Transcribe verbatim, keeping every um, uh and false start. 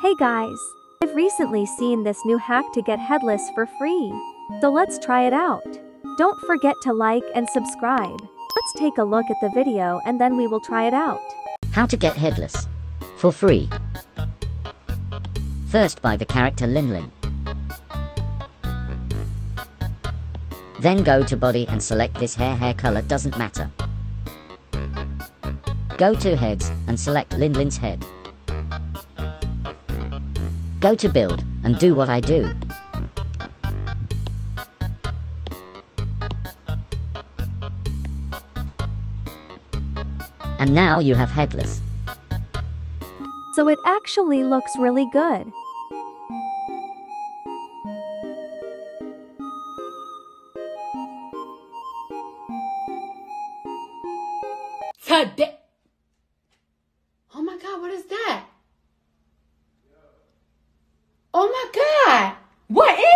Hey guys! I've recently seen this new hack to get headless for free. So let's try it out. Don't forget to like and subscribe. Let's take a look at the video and then we will try it out. How to get headless for free. First, buy the character Linlin. Then go to body and select this hair. Hair color doesn't matter. Go to heads and select Linlin's head. Go to build and do what I do. And now you have headless. So it actually looks really good. Today. Oh my God, what is that? Oh my God, what is